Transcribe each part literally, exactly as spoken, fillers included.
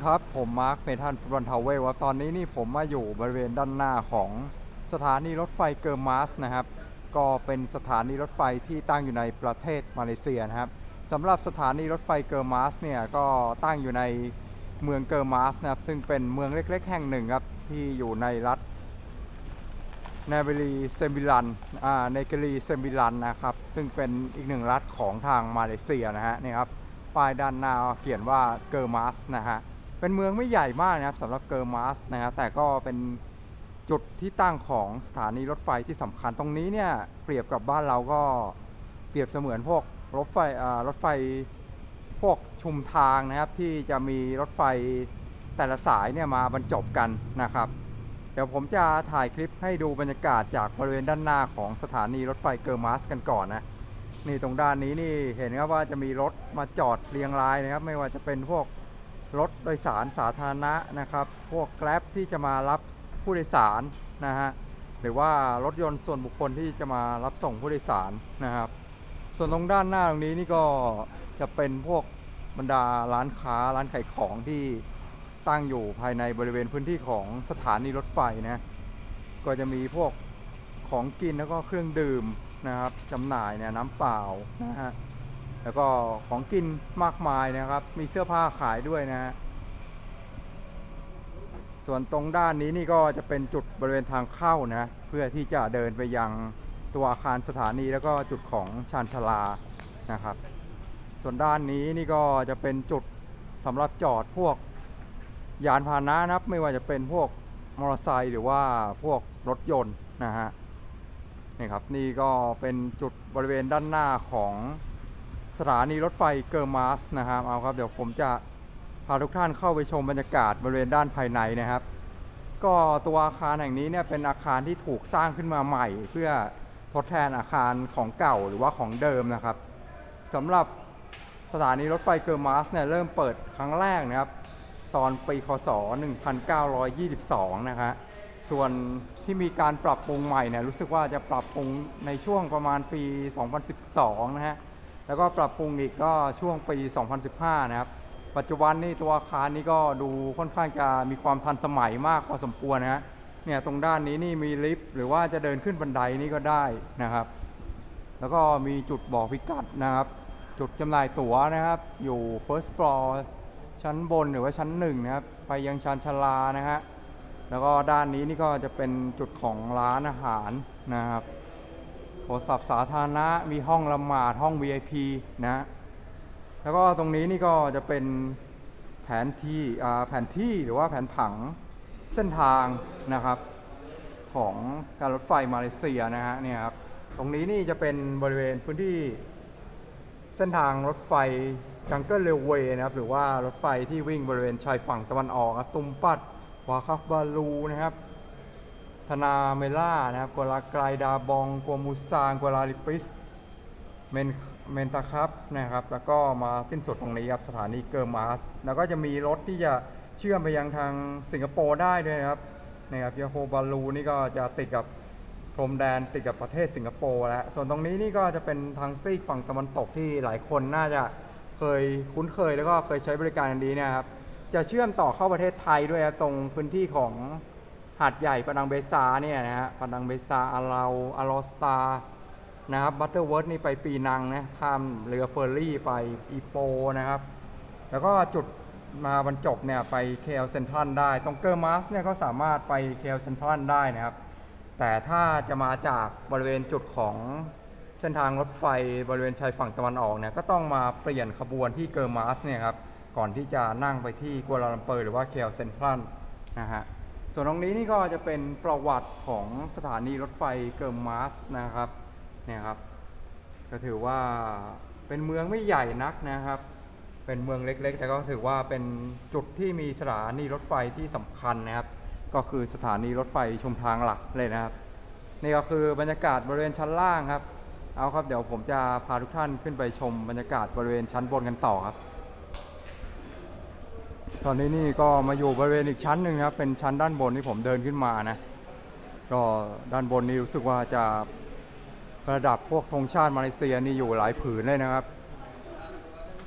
ครับผมมาร์คเมทันฟุตบอลทาวเวลว่าตอนนี้นี่ผมมาอยู่บริเวณด้านหน้าของสถานีรถไฟเกอร์มาสนะครับก็เป็นสถานีรถไฟที่ตั้งอยู่ในประเทศมาเลเซียนะครับสำหรับสถานีรถไฟเกอร์มาสเนี่ยก็ตั้งอยู่ในเมืองเกอร์มาสนะครับซึ่งเป็นเมืองเล็กๆแห่งหนึ่งครับที่อยู่ในรัฐเนเบรีเซมบิลันอ่าเนเกรีเซมบิลันนะครับซึ่งเป็นอีกหนึ่งรัฐของทางมาเลเซียนะฮะนี่ครับป้ายด้านหน้าเขียนว่าเกอร์มาสนะฮะเป็นเมืองไม่ใหญ่มากนะครับสำหรับเกอร์มาสนะฮะแต่ก็เป็นจุดที่ตั้งของสถานีรถไฟที่สำคัญตรงนี้เนี่ยเปรียบกับบ้านเราก็เปรียบเสมือนพวกรถไฟอ่ารถไฟพวกชุมทางนะครับที่จะมีรถไฟแต่ละสายเนี่ยมาบรรจบกันนะครับเดี๋ยวผมจะถ่ายคลิปให้ดูบรรยากาศจากบริเวณด้านหน้าของสถานีรถไฟเกอร์มาสกันก่อนนะนี่ตรงด้านนี้นี่เห็นครับว่าจะมีรถมาจอดเรียงรายนะครับไม่ว่าจะเป็นพวกรถโดยสารสาธารณะนะครับพวกแกร็บที่จะมารับผู้โดยสารนะฮะหรือว่ารถยนต์ส่วนบุคคลที่จะมารับส่งผู้โดยสารนะครับส่วนตรงด้านหน้าตรงนี้นี่ก็จะเป็นพวกบรรดาร้านค้าร้านขายของที่ตั้งอยู่ภายในบริเวณพื้นที่ของสถานีรถไฟนะก็จะมีพวกของกินแล้วก็เครื่องดื่มนะครับจำหน่ายเนี่ยน้ำเปล่านะฮะแล้วก็ของกินมากมายนะครับมีเสื้อผ้าขายด้วยนะฮะส่วนตรงด้านนี้นี่ก็จะเป็นจุดบริเวณทางเข้านะเพื่อที่จะเดินไปยังตัวอาคารสถานีแล้วก็จุดของชานชาลานะครับส่วนด้านนี้นี่ก็จะเป็นจุดสำหรับจอดพวกยานพาหนะนะครับไม่ว่าจะเป็นพวกมอเตอร์ไซค์หรือว่าพวกรถยนต์นะฮะนี่ครับนี่ก็เป็นจุดบริเวณด้านหน้าของสถานีรถไฟเกอร์มาสนะครับเอาครับเดี๋ยวผมจะพาทุกท่านเข้าไปชมบรรยากาศบริเวณด้านภายในนะครับก็ตัวอาคารแห่งนี้เนี่ยเป็นอาคารที่ถูกสร้างขึ้นมาใหม่เพื่อทดแทนอาคารของเก่าหรือว่าของเดิมนะครับสำหรับสถานีรถไฟเกอร์มาสเนี่ยเริ่มเปิดครั้งแรกนะครับตอนปีคศหนึ่งพันเก้าร้อยยี่สิบสองนะฮะส่วนที่มีการปรับปรุงใหม่เนี่ยรู้สึกว่าจะปรับปรุงในช่วงประมาณปีสองพันสิบสองนะฮะแล้วก็ปรับปรุงอีกก็ช่วงปีสองพันสิบห้านะครับปัจจุบันนี่ตัวอาคารนี้ก็ดูค่อนข้างจะมีความทันสมัยมากพอสมควรนะฮะเนี่ยตรงด้านนี้นี่มีลิฟต์หรือว่าจะเดินขึ้นบันไดนี่ก็ได้นะครับแล้วก็มีจุดบอกพิกัดนะครับจุดจำหน่ายตั๋วนะครับอยู่ first floor ชั้นบนหรือว่าชั้นหนึ่งนะครับไปยังชานชาลานะฮะแล้วก็ด้านนี้นี่ก็จะเป็นจุดของร้านอาหารนะครับโทรศัพท์สาธารณะมีห้องละหมาดห้อง วี ไอ พี นะแล้วก็ตรงนี้นี่ก็จะเป็นแผนที่แผนที่หรือว่าแผนผังเส้นทางนะครับของการรถไฟมาเลเซียนะฮะเนี่ยครับตรงนี้นี่จะเป็นบริเวณพื้นที่เส้นทางรถไฟจังเกิลเรลเวย์นะครับหรือว่ารถไฟที่วิ่งบริเวณชายฝั่งตะวันออกตุมปัดวาคาฟบาลูนะครับธนาเมล่านะครับกัวลาไกรดาบองกัวมูซางกัวลาลิปิสเมนเมนตาครับนะครับแล้วก็มาสิ้นสุดตรงนี้ครับสถานีเกอร์มาสแล้วก็จะมีรถที่จะเชื่อมไปยังทางสิงคโปร์ได้ด้วยนะครับนะครับยาโฮบาลูนี่ก็จะติดกับพรมแดนติดกับประเทศสิงคโปร์แล้วส่วนตรงนี้นี่ก็จะเป็นทางซีกฝั่งตะวันตกที่หลายคนน่าจะเคยคุ้นเคยแล้วก็เคยใช้บริการอันนี้นะครับจะเชื่อมต่อเข้าประเทศไทยด้วยนะตรงพื้นที่ของหาดใหญ่ปะดังเบซาเนี่ยนะฮะปะดังเบซาอาราอาลอสตานะครับบัตเตอร์เวิร์ธนี่ไปปีนังนะข้ามเรือเฟอร์รี่ไปอีโปนะครับแล้วก็จุดมาบรรจบเนี่ยไปเคลเซ็นทรัลได้ตรงเกอร์มาสเนี่ยก็สามารถไปเคลเซ็นทรัลได้นะครับแต่ถ้าจะมาจากบริเวณจุดของเส้นทางรถไฟบริเวณชายฝั่งตะวันออกเนี่ยก็ต้องมาเปลี่ยนขบวนที่เกอร์มาสเนี่ยครับก่อนที่จะนั่งไปที่กัวลาลัมเปอร์หรือว่าเคลเซ็นทรัลนะฮะส่วนตรงนี้นี่ก็จะเป็นประวัติของสถานีรถไฟเกอร์มาสนะครับเนี่ยครับก็ถือว่าเป็นเมืองไม่ใหญ่นักนะครับเป็นเมืองเล็กๆแต่ก็ถือว่าเป็นจุดที่มีสถานีรถไฟที่สำคัญนะครับก็คือสถานีรถไฟชุมทางหลักเลยนะครับนี่ก็คือบรรยากาศบริเวณชั้นล่างครับเอาครับเดี๋ยวผมจะพาทุกท่านขึ้นไปชมบรรยากาศบริเวณชั้นบนกันต่อครับตอนนี้นี่ก็มาอยู่บริเวณอีกชั้นหนึ่งครับเป็นชั้นด้านบนที่ผมเดินขึ้นมานะก็ด้านบนนี้รู้สึกว่าจะประดับพวกธงชาติมาเลเซียนี่อยู่หลายผืนเลยนะครับ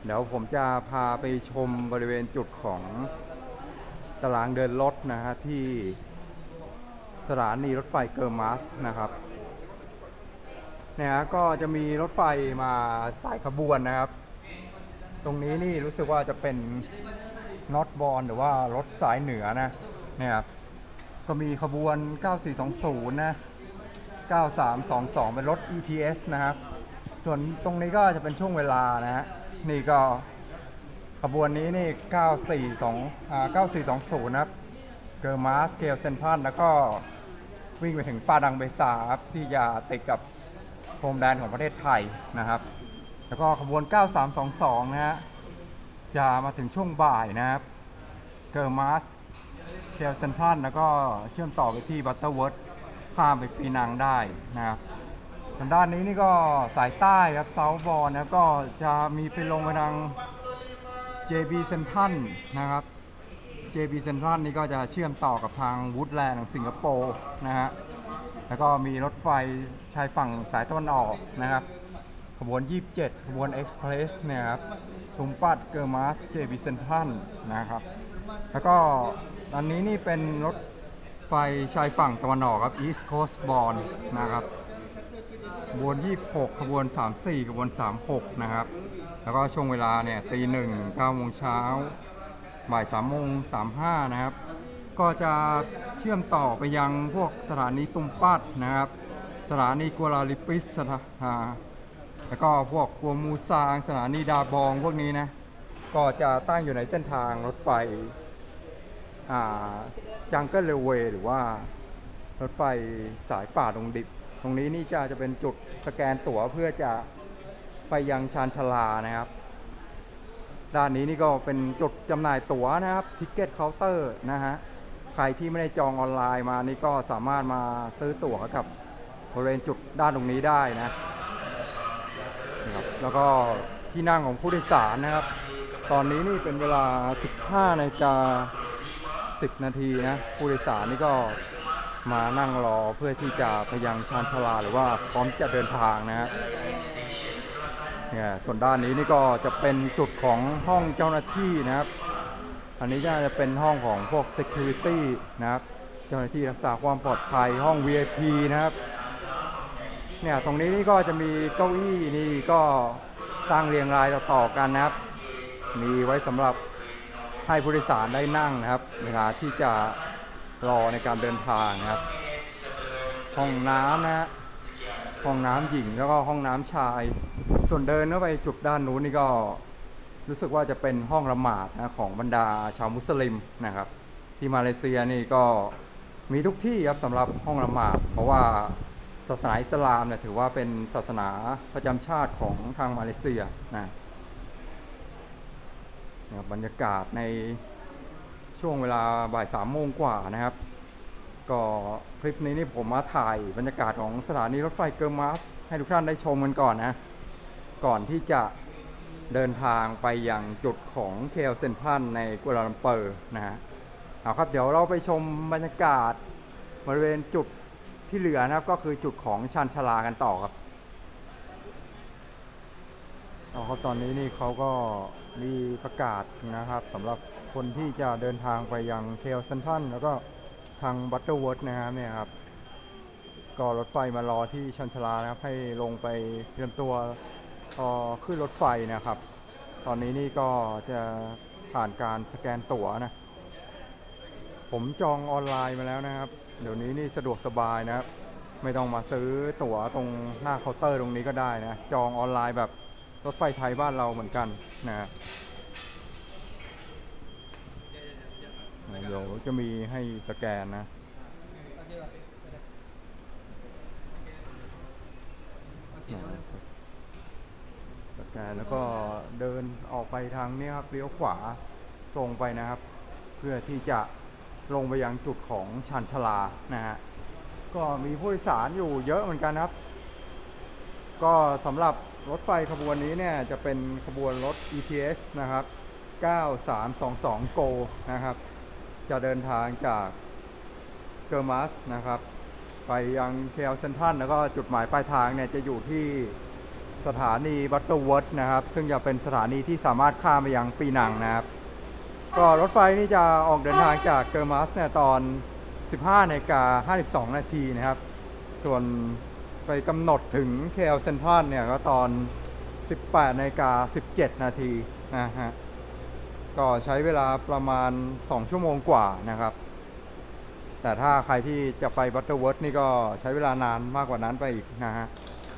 เดี๋ยวผมจะพาไปชมบริเวณจุดของตารางเดินรถนะฮะที่สถานีรถไฟเกอร์มัสนะครับเนี่ยฮะก็จะมีรถไฟมาหลายขบวนนะครับตรงนี้นี่รู้สึกว่าจะเป็นน็อตบอลหรือว่ารถสายเหนือนะเนี่ยครับก็มีขบวนเก้าสี่สองศูนย์นะเก้าสามสองสองเป็นรถ อี ที เอส นะครับส่วนตรงนี้ก็จะเป็นช่วงเวลานะฮะนี่ก็ขบวนนี้นี่เก้าสี่สองอ่าเก้าสี่สองศูนย์นะครับเกอร์มาสเกลเซนทรัลแล้วก็วิ่งไปถึงปาดังเบซาครับที่จะติดกับพรมแดนของประเทศไทยนะครับแล้วก็ขบวนเก้าสามสองสองนะฮะจะมาถึงช่วงบ่ายนะครับเกอร์มาสเกลเซนทรัลแล้วก็เชื่อมต่อไปที่บัตเตอร์เวิร์ธข้ามไปปีนังได้นะครับทางด้านนี้นี่ก็สายใต้ครับเซาท์บอลนะก็จะมีไปลงไปทาง เจ บี Central นะครับ เจ บี Central นี่ก็จะเชื่อมต่อกับทางวูดแลนด์ของสิงคโปร์นะฮะแล้วก็มีรถไฟชายฝั่งสายตะวันออกนะครับขบวนยี่สิบเจ็ดขบวนเอ็กซ์เพรสเนี่ยครับทุมปัดเกอร์มาส เจ บี Central นะครับแล้วก็อันนี้นี่เป็นรถไฟชายฝั่งตะวันออกครับ East Coast Bound นะครับขบวนยี่สิบหกขบวนสามสิบสี่ขบวนสามสิบหกนะครับแล้วก็ช่วงเวลาเนี่ยตีหนึ่งเก้าโมงเช้าบ่ายสามโมงสามห้านะครับก็จะเชื่อมต่อไปยังพวกสถานีตุมปัดนะครับสถานีกัวลาลิปิสสถาแล้วก็พวกกัวมูซางสถานีดาบองพวกนี้นะก็จะตั้งอยู่ในเส้นทางรถไฟจังเกิลเรลเวย์หรือว่ารถไฟสายป่าดงดิบตรงนี้นี่จะจะเป็นจุดสแกนตั๋วเพื่อจะไปยังชานชาลานะครับด้านนี้นี่ก็เป็นจุดจำหน่ายตั๋วนะครับทิกเก็ตเคาน์เตอร์นะฮะใครที่ไม่ได้จองออนไลน์มานี่ก็สามารถมาซื้อตั๋วกับบริเวณจุดด้านตรงนี้ได้นะนะครับแล้วก็ที่นั่งของผู้โดยสารนะครับตอนนี้นี่เป็นเวลา สิบห้านาฬิกาสิบนาทีนะผู้โดยสารนี่ก็มานั่งรอเพื่อที่จะไปยังชานชาลาหรือว่าพร้อมจะเดินทางนะฮะเนี่ยส่วนด้านนี้นี่ก็จะเป็นจุดของห้องเจ้าหน้าที่นะครับอันนี้จะเป็นห้องของพวก security นะครับเจ้าหน้าที่รักษาความปลอดภัยห้อง วี ไอ พี นะครับเนี่ยตรงนี้นี่ก็จะมีเก้าอี้นี่ก็ตั้งเรียงรายต่อๆกันนะครับมีไว้สำหรับให้ผู้โดยสารได้นั่งนะครับเวลาที่จะรอในการเดินทางนะครับห้องน้ำนะฮะห้องน้ำหญิงแล้วก็ห้องน้ำชายส่วนเดินเข้าไปจุดด้านนู้นนี่ก็รู้สึกว่าจะเป็นห้องละหมาดนะของบรรดาชาวมุสลิมนะครับที่มาเลเซียนี่ก็มีทุกที่ครับสำหรับห้องละหมาดเพราะว่าศาสนาอิสลามเนี่ยถือว่าเป็นศาสนาประจำชาติของทางมาเลเซียนะบรรยากาศในช่วงเวลาบ่ายสามโมงกว่านะครับก็คลิปนี้นี่ผมมาถ่ายบรรยากาศของสถานีรถไฟเกอร์มาสให้ทุกท่านได้ชมกันก่อนนะก่อนที่จะเดินทางไปยังจุดของเคลเซ็นทรัลในกัวลาลัมเปอร์นะฮะเอาครับเดี๋ยวเราไปชมบรรยากาศบริเวณจุดที่เหลือนะครับก็คือจุดของชานชาลากันต่อครับเอาครับตอนนี้นี่เขาก็มีประกาศนะครับสำหรับคนที่จะเดินทางไปยังเคลเซ็นทรัลแล้วก็ทางบัตเตอร์เวิร์ธนะครับเนี่ยครับก็รถไฟมารอที่ชานชาลานะครับให้ลงไปเตรียมตัวขึ้นรถไฟนะครับตอนนี้นี่ก็จะผ่านการสแกนตั๋วนะผมจองออนไลน์มาแล้วนะครับเดี๋ยวนี้นี่สะดวกสบายนะครับไม่ต้องมาซื้อตั๋วตรงหน้าเคาน์เตอร์ตรงนี้ก็ได้นะจองออนไลน์แบบรถไฟไทยบ้านเราเหมือนกันนะเดี๋ยวจะมีให้สแกนนะสแกนแล้วก็เดินออกไปทางนี้ครับเลี้ยวขวาตรงไปนะครับเพื่อที่จะลงไปยังจุดของชานชาลานะฮะก็มีผู้โดยสารอยู่เยอะเหมือนกันครับก็สำหรับรถไฟขบวนนี้เนี่ยจะเป็นขบวนรถ อี ที เอส นะครับเก้าสามสองสอง Go นะครับจะเดินทางจากเกอร์มัสนะครับไปยังเคลเซ็นทรัลแล้วก็จุดหมายปลายทางเนี่ยจะอยู่ที่สถานีบัตเตอร์เวิร์ธนะครับซึ่งจะเป็นสถานีที่สามารถข้ามไปยังปีนังนะครับก็รถไฟนี่จะออกเดินทางจากเกอร์มัสเนี่ยตอน สิบห้านาฬิกาห้าสิบสองนาทีนะครับส่วนไปกำหนดถึง เค แอล Central เนี่ยก็ตอน สิบแปดนาฬิกาสิบเจ็ดนาทีนะฮะก็ใช้เวลาประมาณสองชั่วโมงกว่านะครับแต่ถ้าใครที่จะไปบัตเตอร์เวิร์ธนี่ก็ใช้เวลานานมากกว่านั้นไปอีกนะฮะ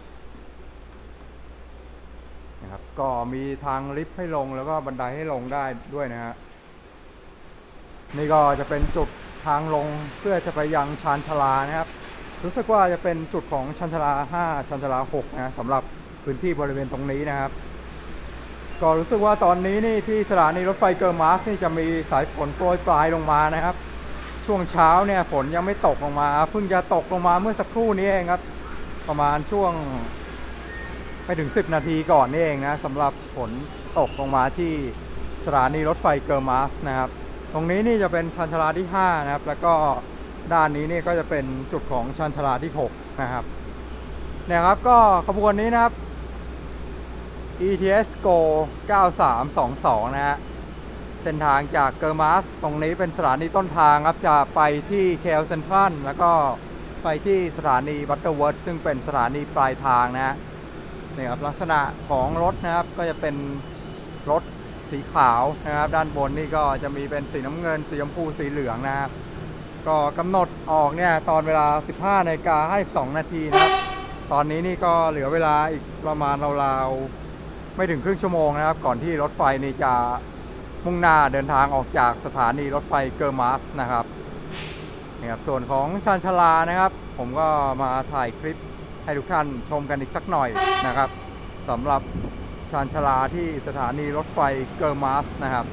นะครับก็มีทางลิฟต์ให้ลงแล้วก็บันไดให้ลงได้ด้วยนะฮะนี่ก็จะเป็นจุดทางลงเพื่อจะไปยังชานชาลานะครับรู้สึกว่าจะเป็นจุดของชานชาลาห้าชานชาลาหกนะสำหรับพื้นที่บริเวณตรงนี้นะครับก็รู้สึกว่าตอนนี้นี่ที่สถานีรถไฟเกอร์มาสนี่จะมีสายฝนโปรยปลายลงมานะครับช่วงเช้าเนี่ยฝนยังไม่ตกลงมาเพิ่งจะตกลงมาเมื่อสักครู่นี้เองครับประมาณช่วงไม่ถึงสิบนาทีก่อนนี่เองนะสำหรับฝนตกลงมาที่สถานีรถไฟเกอร์มาสนะครับตรงนี้นี่จะเป็นชานชาลาที่ห้านะครับแล้วก็ด้านนี้นี่ก็จะเป็นจุดของชานชาลาที่หกนะครับเนี่ยครับก็ขบวนนี้นะครับ อี ที เอส Go เก้าสามสองสองนะฮะเส้นทางจากเกอร์มาสตรงนี้เป็นสถานีต้นทางครับจะไปที่ เค แอล Central แล้วก็ไปที่สถานีบัตเตอร์เวิร์ธซึ่งเป็นสถานีปลายทางนะฮะนี่ครับลักษณะของรถนะครับก็จะเป็นรถสีขาวนะครับด้านบนนี่ก็จะมีเป็นสีน้ำเงินสีชมพูสีเหลืองนะครับก็กำหนดออกเนี่ยตอนเวลา สิบห้านาฬิกาห้าสิบสองนาทีนะครับตอนนี้นี่ก็เหลือเวลาอีกประมาณราวๆไม่ถึงครึ่งชั่วโมงนะครับก่อนที่รถไฟนี่จะมุ่งหน้าเดินทางออกจากสถานีรถไฟเกอร์มาสนะครับนี่ครับส่วนของชานชาลานะครับผมก็มาถ่ายคลิปให้ทุกท่านชมกันอีกสักหน่อยนะครับสำหรับชานชาลาที่สถานีรถไฟเกอร์มาสนะครับ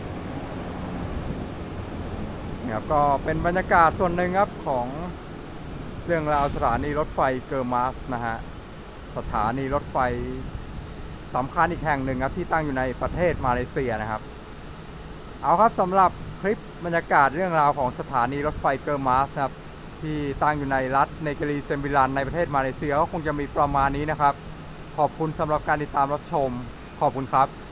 นี่ครับก็เป็นบรรยากาศส่วนหนึ่งครับของเรื่องราวสถานีรถไฟเกอร์มาสนะฮะสถานีรถไฟสำคัญอีกแห่งหนึ่งครับที่ตั้งอยู่ในประเทศมาเลเซียนะครับเอาครับสำหรับคลิปบรรยากาศเรื่องราวของสถานีรถไฟเกอร์มาสนะครับที่ตั้งอยู่ในรัฐเนกรีเซมบิลันในประเทศมาเลเซียก็คงจะมีประมาณนี้นะครับขอบคุณสำหรับการติดตามรับชมขอบคุณครับ